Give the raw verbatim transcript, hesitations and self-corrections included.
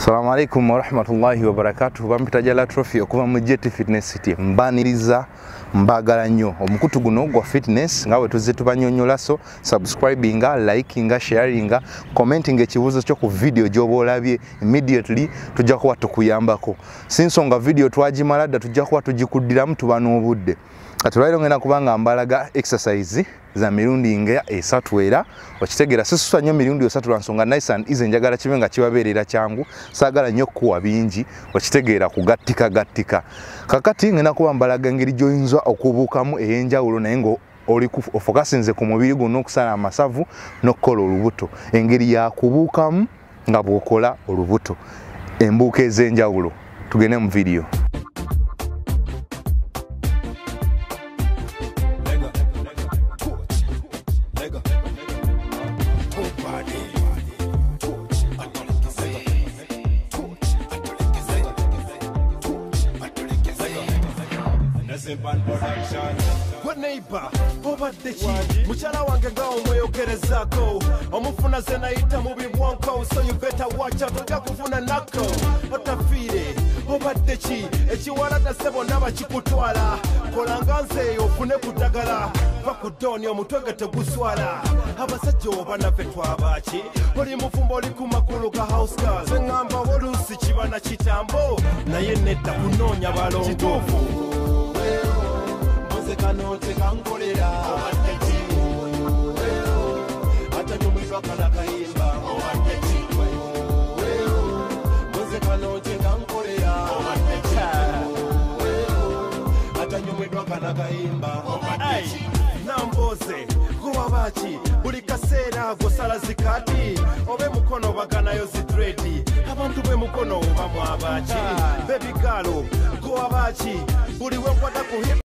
Assalamu alaikum wa rahmatullahi wa barakatuh. Bampita Jala Trophy okuva mu Jet Fitness City. Mbaniriza mbagala nnyo omukutu guno gwa fitness nga bwe tuzze tubanyonnyola, so subscribinga, likinga, sharinga, commenting ekibuuzo kyo ku video gy'oba olabye immediately tujja kuba tukuyambako. Sinsonga video twagimala dda tujja kuba tugikuddiramu tuba n'obudde. Kati olwaliro ngenda kubanga mbalaga exercise za mirundi nga esatu era okitegeera sisusa nnyo mirundi esatu lwa nsonga nice and easy njagala kibe nga kibabeerera kyangu, saagala nnyo kuwa bingi okitegeera kugattika gattika. Kakati ngenda kuba mbalaga engeri gy'oyinza okubuukamu ey'enjawulo naye nga oli ofokasinze ku mubiri guno okusala amasavu n'okukola olubuto, engeri ya kubuukamu nga bw'okola olubuto, embuuka ez'enjawulo. Tugende mu video. Neighbor, obadde ki mukyala wange nga omweyogerezako omufuna ze nayita mu bibwonko, so you better watch out ojja kufuna nako otafiire. Obadde ki ekiwalata ssebo ndaba kikutwala, kolanga nze ofune ku ddagala, va ku ddooni omutwege teguswala. Abasajja oba naffe twabaki, oli mufumbo oli ku makulu ga house girls, ze ŋŋamba oluusi kiba na kitambo naye nedda kunoonya balongo. Kituufu kano tekankolera obadde ki ate nyumizwa kana kayimba obadde ki muze kano tekankolera obadde ki ate nyumizwa kana kayimba obadde ki namboze kuwabaki buli kaseera gosala zikati obe mukono baganayo zidredi abantu be mukono oba mwabaki bebi galo kuwabaki buli wekwata ku